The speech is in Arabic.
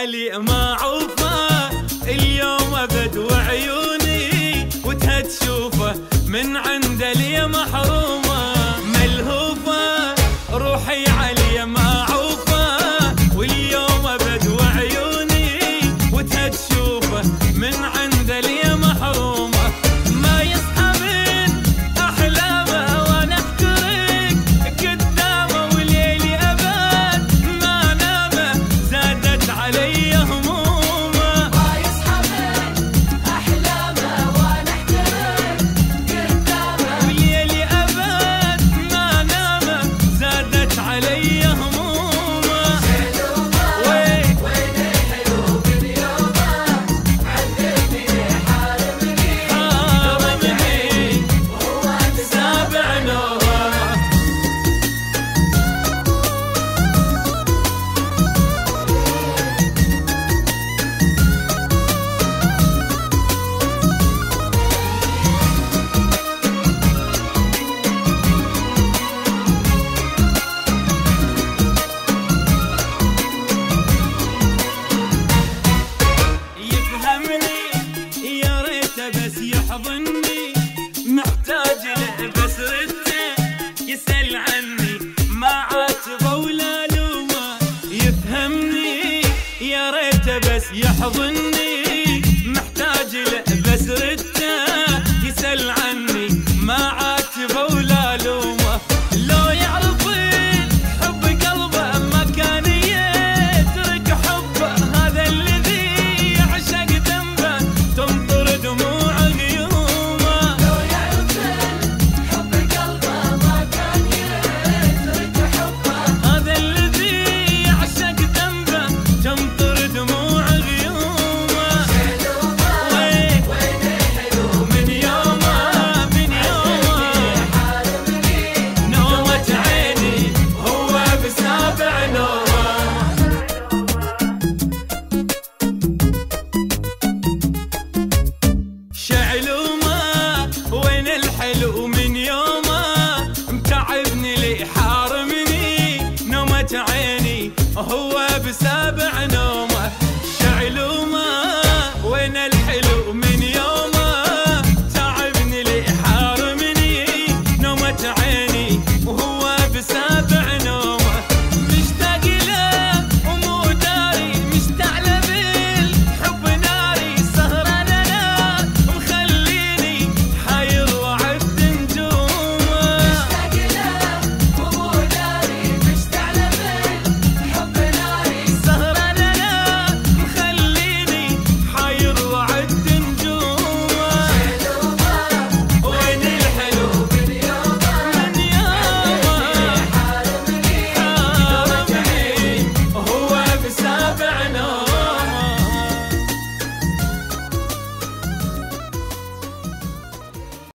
علي ما عوفه اليوم ابد وعيوني وتها تشوفه من عنده لي محرومه ملهوفه روحي علي ما عوفه واليوم ابد وعيوني وتها تشوفه من عنده لي محرومه ما يصحى من احلامه وانا احترق قدامه وليلي ابد ما نامه زادت علي همومه ما يصحى من احلامه وانا احترق قدامه وليلي ابد ما نامه زادت علي همومه وين الحلو من يومه عذبني حارمني وهو سابع نومه يفهمني يا ريته بس يحضني محتاج له بس رده يسأل عني ما عاتبه ولا لومه يفهمني يا ريته بس يحضني محتاج له بس رده يسأل عني ما عاتبه ولا لومه لو يعرف حب قلبه ما كان يترك حبه هذا الذي يعشق ذنبه تمطر دموع غيومه لو يعرف حب قلبه ما كان يترك حبه هذا الذي يعشق ذنبه تمطر دموع غيومه وين الحلو من يومه حارمني نومة عيني هو بسابع نومه شعلومه وين الحلو من يومه متعبني لي حارمني نومة عيني هو بسابع نومه شعلومه